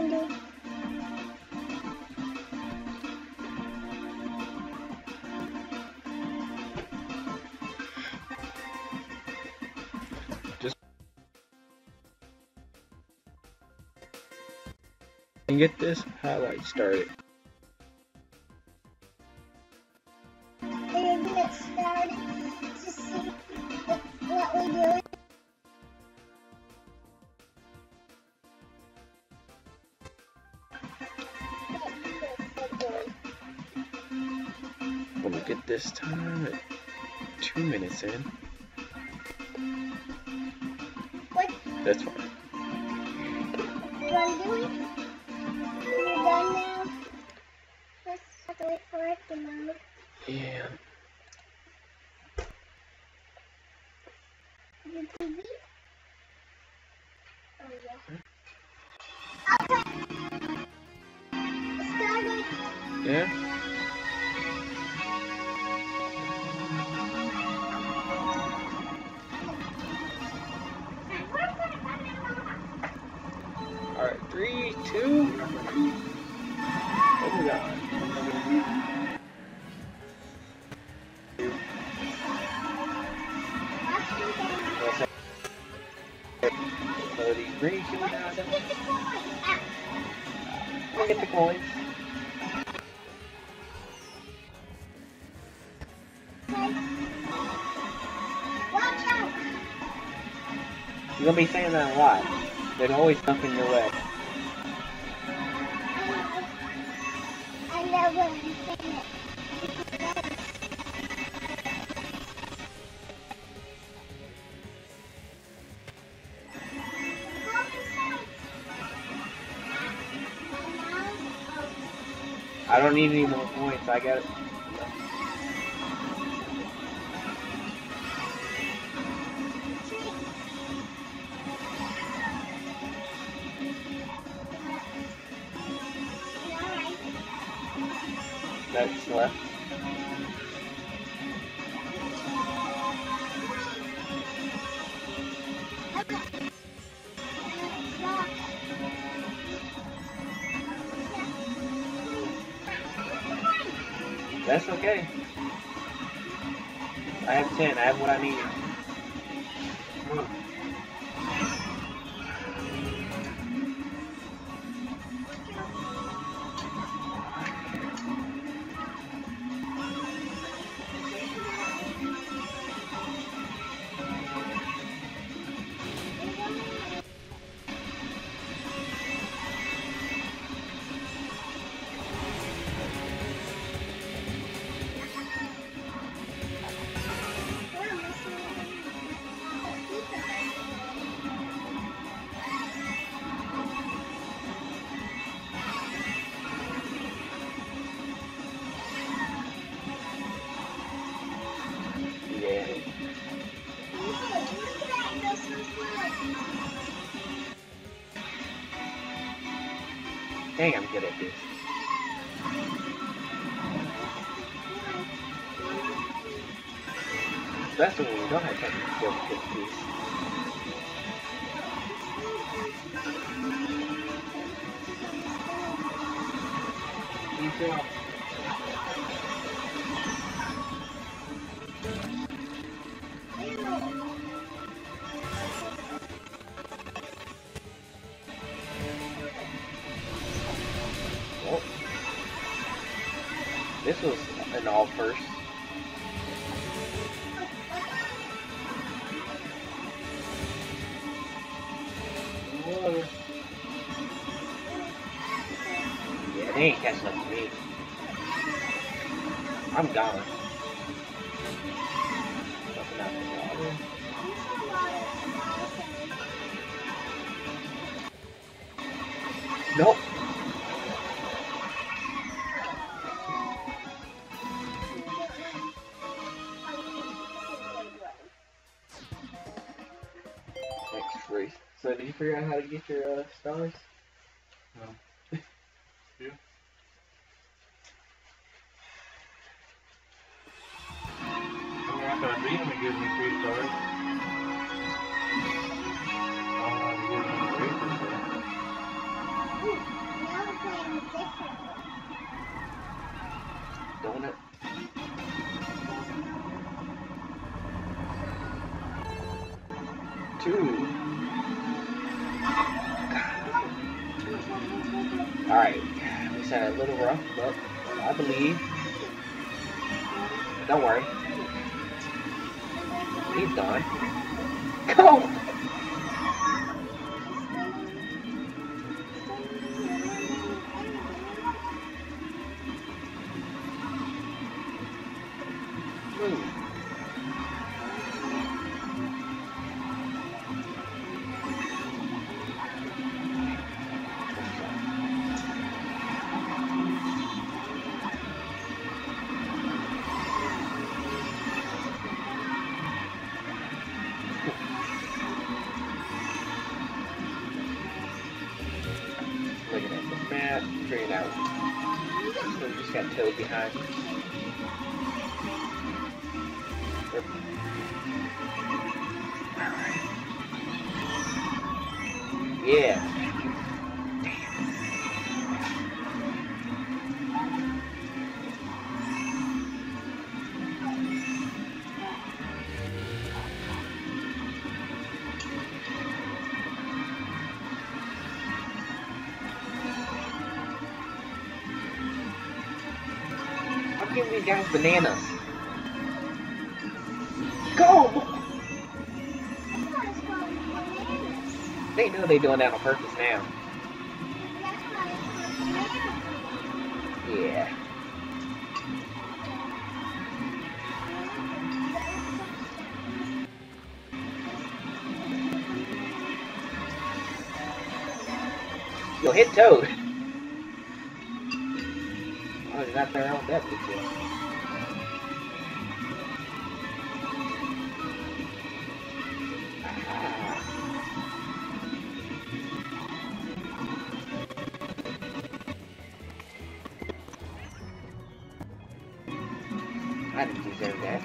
Just get this highlight started. And get started to see what we do. I'm gonna get this time at 2 minutes in. What? That's fine. You want to do it? You're done now? Let's have to wait for it to move. Yeah. Your TV? Oh, yeah. Okay. Started. Yeah? Alright, 3, 2. What we got? So these green shoes now, I'll get the coins. Watch out! You're gonna be saying that a lot. There's always something in your way. I love when you say it. I don't need any more points. I got it. That's left. That's okay. I have 10. I have what I need. Come on. Dang, I'm good at this. Especially when you don't have technical skills to get these. You feel? Oh. This was an all first. Whoa. Yeah, they ain't catching up to me. I'm gone. Something out the water. Nope. Next race. So did you figure out how to get your stars? No. You? I mean, after I beat him, it gives me 3 stars. I don't know how to get him in the races, though. donut. Two. Alright. We sound a little rough, but I believe. Don't worry. He's done. Go! Move. Looking at the map, figuring out. So we just got Toad behind me. Alright. Yeah. I'm giving these guys bananas. Go! They know they're doing that on purpose now. Yeah. Yo, hit Toad. Oh, he's not there on that yet. I didn't deserve that.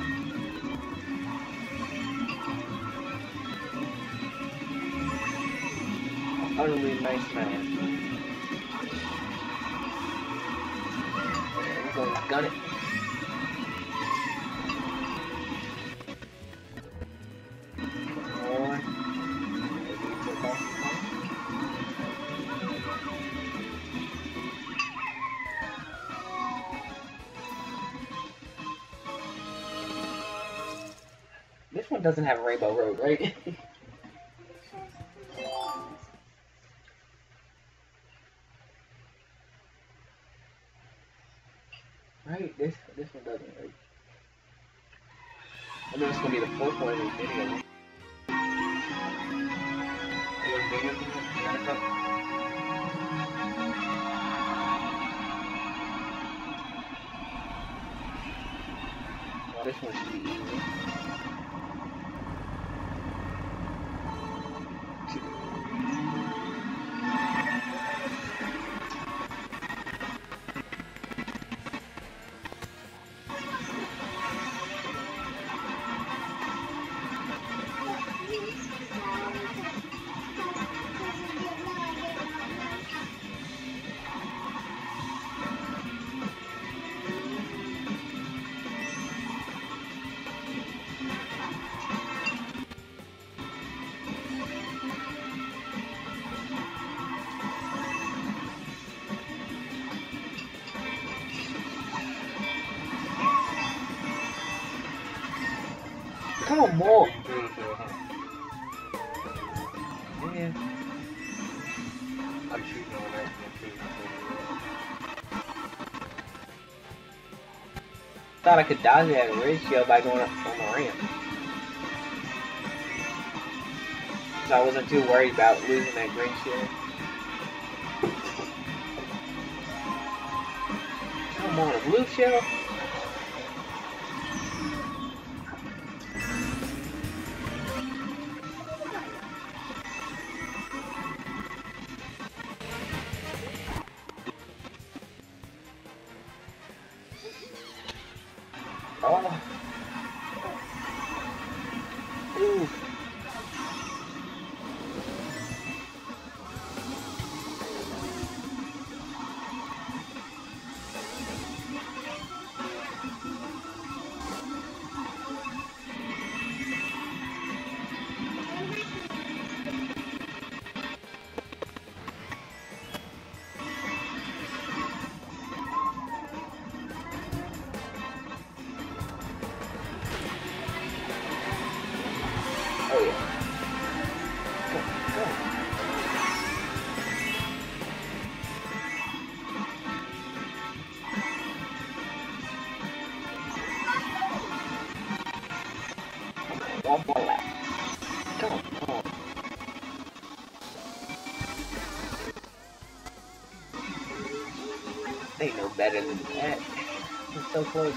Utterly nice man. I'm going to gun it. This one doesn't have a Rainbow Road, right? Right? This one doesn't, right? I know it's gonna be the fourth one in the video. Well, this one should be easy. Come on, more. Yeah. I'm shooting over there. Thought I could dodge that ratio by going up on the ramp. So I wasn't too worried about losing that green shield. Come on, a blue shell? Oh. Ooh. ain't no better than that. It's so close.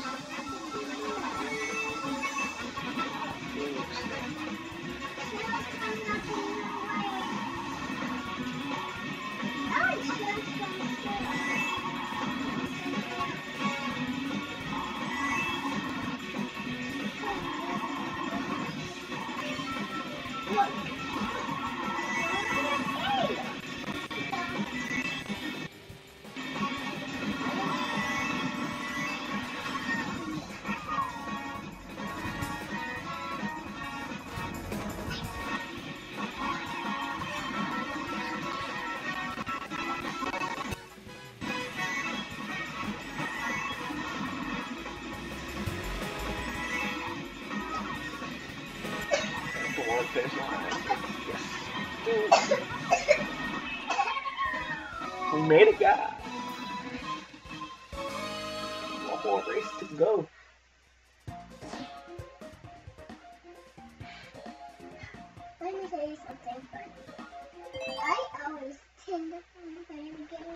Finish line. Yes. We made it, guys. One more race to go. Let me tell you something funny. I always tend to find the very beginning.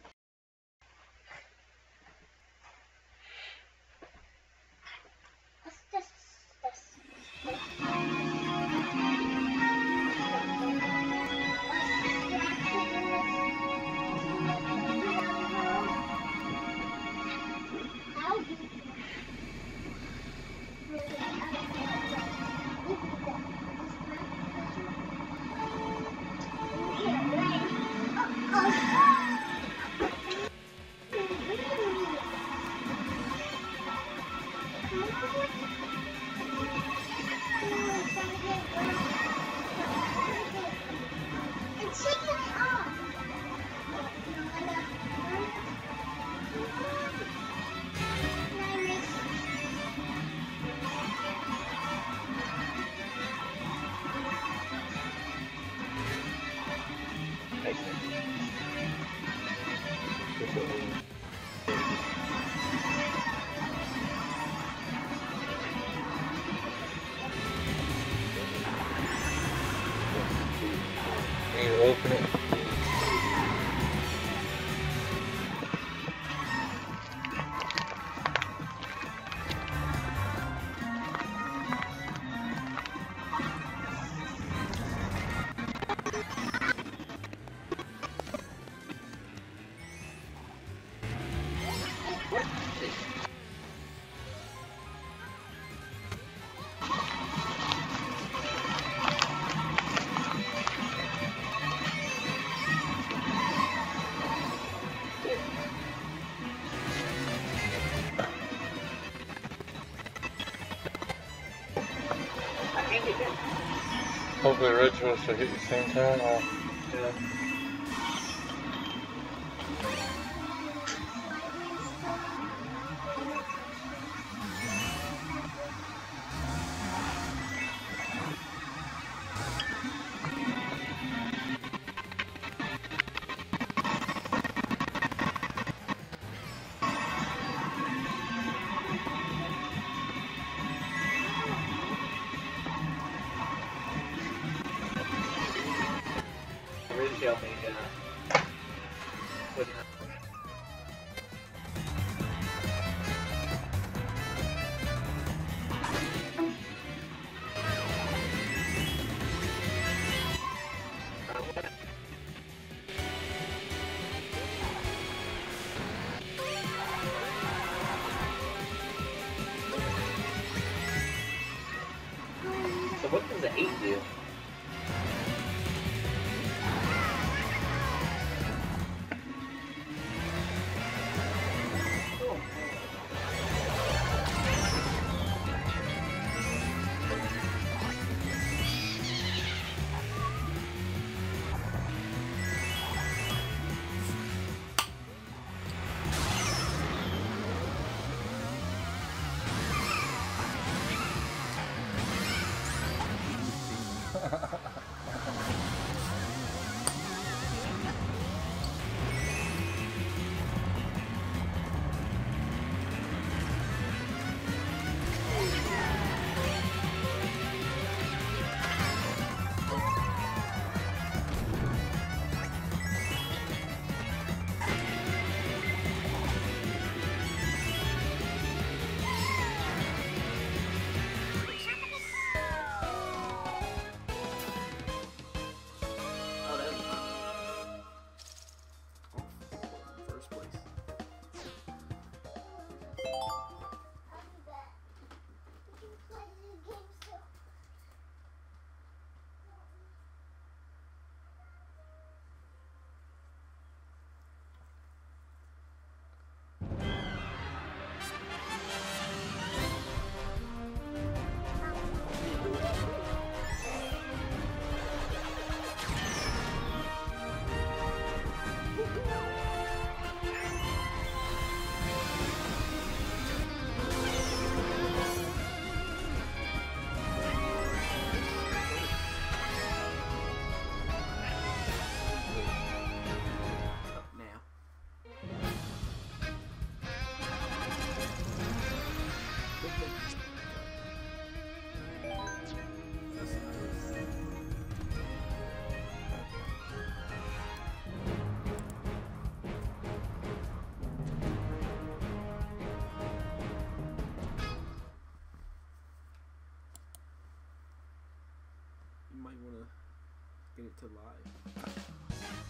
Open it. Hopefully Red supposed to hit the same time. Or... Yeah. Really tell me, what So what does the 8 do? might want to get it to live.